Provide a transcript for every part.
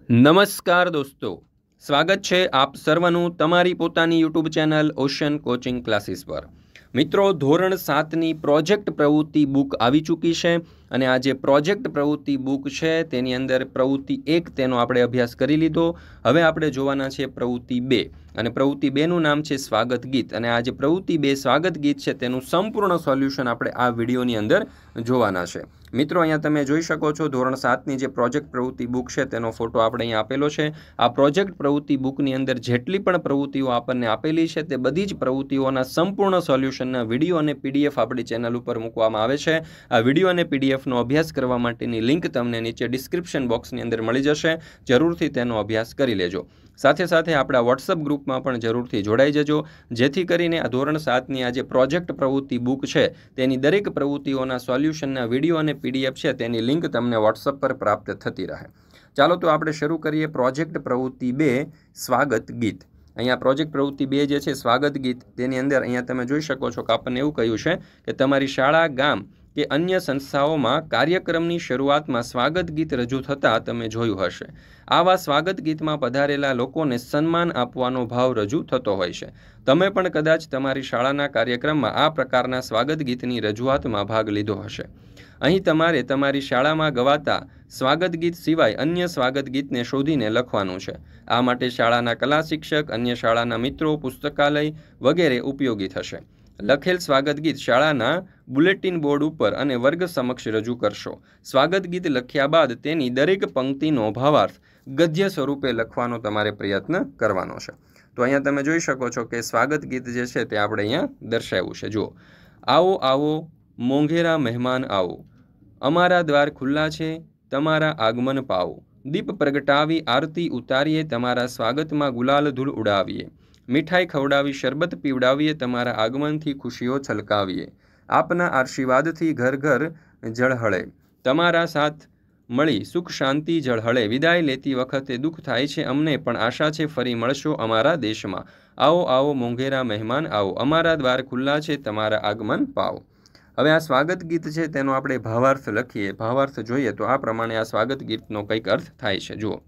નમસ્કાર દોસ્તો, સ્વાગત છે આપ સર્વનું તમારી પોતાની YouTube channel Ocean Coaching Classes પર। મિત્રો, ધોરણ 7ની પ્રોજેક્ટ પ્રવૃત્તિ બુક આવી ચૂકી છે અને આ જે પ્રોજેક્ટ પ્રવૃત્તિ બુક છે તેની અંદર પ્રવૃત્તિ 1 તેનો આપણે અભ્યાસ કરી લીધો। હવે આપણે જોવાના છે પ્રવૃત્તિ 2 અને પ્રવૃત્તિ 2નું નામ છે સ્વાગત ગીત અને આ જે પ્રવૃત્તિ 2 સ્વાગત ગીત છે તેનું સંપૂર્ણ સોલ્યુશન આપણે આ વિડીયોની અંદર જોવાના છે। મિત્રો, અહીંયા તમે જોઈ શકો છો ધોરણ 7ની જે પ્રોજેક્ટ પ્રવૃત્તિ બુક છે તેનો ફોટો આપણે અહીંયા આપેલો છે। આ પ્રોજેક્ટ પ્રવૃત્તિ બુકની અંદર જેટલી પણ પ્રવૃત્તિઓ આપણને આપેલી છે તે બધી જ પ્રવૃત્તિઓના સંપૂર્ણ સોલ્યુશનના વિડીયો અને પીડીએફ આપણી ચેનલ ઉપર મૂકવામાં આવે છે। આ વિડીયો અને પીડીએફનો અભ્યાસ કરવા માટેની લિંક તમને નીચે ડિસ્ક્રિપ્શન બોક્સની અંદર મળી જશે। જરૂરથી તેનો અભ્યાસ કરી લેજો। સાથે સાથે આપણા વોટ્સઅપ ગ્રુપમાં પણ જરૂરથી જોડાઈ જજો, જેથી કરીને આ ધોરણ 7ની આ જે પ્રોજેક્ટ પ્રવૃત્તિ બુક છે તેની દરેક પ્રવૃત્તિઓના સોલ્યુશનના વિડીયો અને પીડીએફ છે તેની લિંક તમને વોટ્સઅપ પર પ્રાપ્ત થતી રહે। ચાલો તો આપણે શરૂ કરીએ પ્રોજેક્ટ પ્રવૃત્તિ 2 સ્વાગત ગીત। અહીંયા પ્રોજેક્ટ પ્રવૃત્તિ 2 જે છે સ્વાગત ગીત તેની અંદર અહીંયા તમે જોઈ શકો છો કે આપણને એવું કહ્યું છે કે તમારી શાળા, ગામ કે અન્ય સંસ્થાઓમાં કાર્યક્રમની શરૂઆતમાં સ્વાગત ગીત રજૂ થતાં તમે જોયું હશે। આવા સ્વાગત ગીતમાં પધારેલા લોકોને સન્માન આપવાનો ભાવ રજૂ થતો હોય છે। તમે પણ કદાચ તમારી શાળાના કાર્યક્રમમાં આ પ્રકારના સ્વાગત ગીતની રજૂઆતમાં ભાગ લીધો હશે। અહીં તમારે તમારી શાળામાં ગવાતા સ્વાગત ગીત સિવાય અન્ય સ્વાગત ગીતને શોધીને લખવાનું છે। આ માટે શાળાના કલા શિક્ષક, અન્ય શાળાના મિત્રો, પુસ્તકાલય વગેરે ઉપયોગી થશે। લખેલ સ્વાગત ગીત શાળાના બુલેટિન બોર્ડ ઉપર અને વર્ગ સમક્ષ રજૂ કરશો। સ્વાગત ગીત લખ્યા બાદ તેની દરેક પંક્તિનો ભાવાર્થ ગદ્ય સ્વરૂપે લખવાનો તમારે પ્રયત્ન કરવાનો છે। તો અહીંયા તમે જોઈ શકો છો કે સ્વાગત ગીત જે છે તે આપણે અહીંયા દર્શાવ્યું છે। જુઓ, આવો આવો મોંઘેરા મહેમાન આવો, અમારા દ્વાર ખુલ્લા છે, તમારા આગમન પાવો, દીપ પ્રગટાવી આરતી ઉતારીએ, તમારા સ્વાગતમાં ગુલાલ ધૂળ ઉડાવીએ, મીઠાઈ ખવડાવી શરબત પીવડાવીએ, તમારા આગમનથી ખુશીઓ છલકાવીએ, આપના આશીર્વાદથી ઘર ઘર ઝળહળે, તમારા સાથ મળી સુખ શાંતિ ઝળહળે, વિદાય લેતી વખતે દુઃખ થાય છે અમને પણ આશા છે ફરી મળશો અમારા દેશમાં, આવો આવો મોંઘેરા મહેમાન આવો, અમારા દ્વાર ખુલ્લા છે, તમારા આગમન પાવો। હવે આ સ્વાગત ગીત છે તેનો આપણે ભાવાર્થ લખીએ। ભાવાર્થ જોઈએ તો આ પ્રમાણે આ સ્વાગત ગીતનો કંઈક અર્થ થાય છે। જુઓ,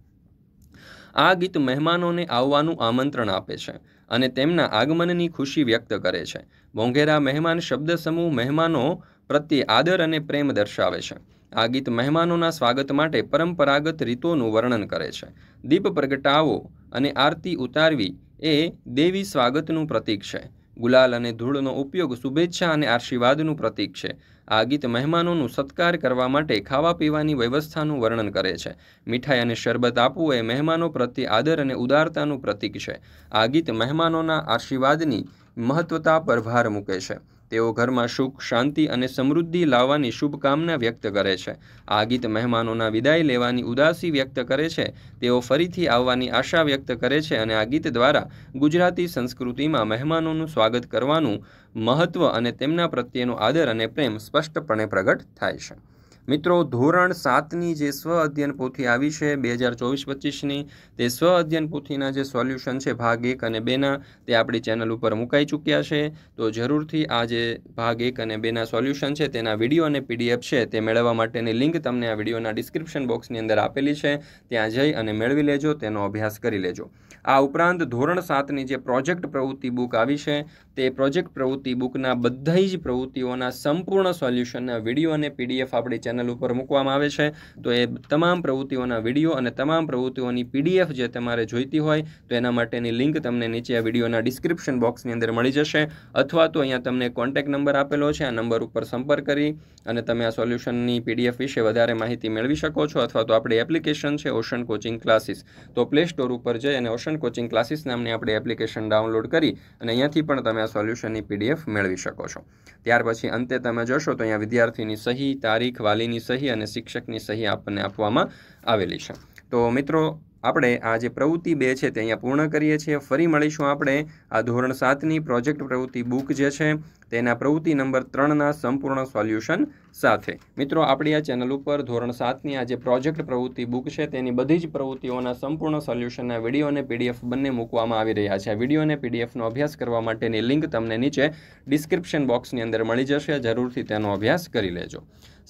આ ગીત મહેમાનોને આવવાનું આમંત્રણ આપે છે અને તેમના આગમનની ખુશી વ્યક્ત કરે છે। મોંઘેરા મહેમાન શબ્દ સમૂહ મહેમાનો પ્રત્યે આદર અને પ્રેમ દર્શાવે છે। આ ગીત મહેમાનોના સ્વાગત માટે પરંપરાગત રીતોનું વર્ણન કરે છે। દીપ પ્રગટાવો અને આરતી ઉતારવી એ દેવી સ્વાગતનું પ્રતીક છે। ગુલાલ અને ધૂળનો ઉપયોગ શુભેચ્છા અને આશીર્વાદનું પ્રતીક છે। આ ગીત મહેમાનોનું સત્કાર કરવા માટે ખાવા પીવાની વ્યવસ્થાનું વર્ણન કરે છે। મીઠાઈ અને શરબત આપવું એ મહેમાનો પ્રત્યે આદર અને ઉદારતાનું પ્રતીક છે। આ ગીત મહેમાનોના આશીર્વાદની મહત્વતા પર ભાર મૂકે છે। તેઓ ઘરમાં સુખ, શાંતિ અને સમૃદ્ધિ લાવવાની શુભકામના વ્યક્ત કરે છે। આ ગીત મહેમાનોના વિદાય લેવાની ઉદાસી વ્યક્ત કરે છે। તેઓ ફરીથી આવવાની આશા વ્યક્ત કરે છે અને આ ગીત દ્વારા ગુજરાતી સંસ્કૃતિમાં મહેમાનોનું સ્વાગત કરવાનું મહત્વ અને તેમના પ્રત્યેનો આદર અને પ્રેમ સ્પષ્ટપણે પ્રગટ થાય છે। મિત્રો, ધોરણ 7ની જે સ્વ અધ્યયન પોથી આવી છે 2024-25ની તે સ્વ અધ્યયન પોથીના જે સોલ્યુશન છે ભાગ 1 અને 2ના તે આપણી ચેનલ ઉપર મુકાઈ ચૂક્યા છે। તો જરૂરથી આ જે ભાગ 1 અને 2ના સોલ્યુશન છે તેના વિડીયો અને પીડીએફ છે તે મેળવવા માટેની લિંક તમને આ વિડીયોના ડિસ્ક્રિપ્શન બોક્સની અંદર આપેલી છે। ત્યાં જઈ અને મેળવી લેજો, તેનો અભ્યાસ કરી લેજો। આ ઉપરાંત ધોરણ 7ની જે પ્રોજેક્ટ પ્રવૃત્તિ બુક આવી છે તે પ્રોજેક્ટ પ્રવૃત્તિ બુકના બધી જ પ્રવૃત્તિઓના સંપૂર્ણ સોલ્યુશનના વિડીયો અને પીડીએફ આપણી ચેનલ ઉપર મૂકવામાં આવે છે। તો એ તમામ પ્રવૃત્તિઓના વિડીયો અને તમામ પ્રવૃત્તિઓની પીડીએફ જે તમારે જોઈતી હોય તો એના માટેની લિંક તમને નીચે આ વિડીયોના ડિસ્ક્રિપ્શન બોક્સની અંદર મળી જશે, અથવા તો અહીંયા તમને કોન્ટેક્ટ નંબર આપેલો છે, આ નંબર ઉપર સંપર્ક કરી અને તમે આ સોલ્યુશનની પીડીએફ વિશે વધારે માહિતી મેળવી શકો છો। અથવા તો આપણી એપ્લિકેશન છે ઓશન કોચિંગ ક્લાસીસ, તો પ્લે સ્ટોર ઉપર જઈ અને ઓશન કોચિંગ ક્લાસીસ નામની આપણી એપ્લિકેશન ડાઉનલોડ કરી અને અહીંયાથી પણ તમે આ સોલ્યુશનની પીડીએફ મેળવી શકો છો। ત્યાર પછી અંતે તમે જોશો તો અહીંયા વિદ્યાર્થીની સહી, તારીખ, વાલીની સહી અને શિક્ષકની સહી આપણને આપવામાં આવેલી છે। તો મિત્રો, આપણે આ જે પ્રવૃત્તિ 2 છે તે અહીંયા પૂર્ણ કરીએ છીએ। ફરી મળીશું આપણે આ ધોરણ 7ની પ્રોજેક્ટ પ્રવૃત્તિ બુક જે છે તેના પ્રવૃત્તિ નંબર 3ના સંપૂર્ણ સોલ્યુશન સાથે। મિત્રો, આપણી આ ચેનલ ઉપર ધોરણ 7ની આ જે પ્રોજેક્ટ પ્રવૃત્તિ બુક છે તેની બધી જ પ્રવૃત્તિઓના સંપૂર્ણ સોલ્યુશનના વિડીયો અને પીડીએફ બંને મૂકવામાં આવી રહ્યા છે। આ વિડીયો અને પીડીએફનો અભ્યાસ કરવા માટેની લિંક તમને નીચે ડિસ્ક્રિપ્શન બોક્સની અંદર મળી જશે। જરૂરથી તેનો અભ્યાસ કરી લેજો।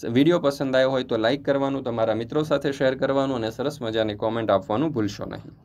વિડીયો પસંદ આવ્યો હોય તો લાઇક કરવાનું, તમારા મિત્રો સાથે શેર કરવાનું અને સરસ મજાની કોમેન્ટ આપવાનું ભૂલશો નહીં.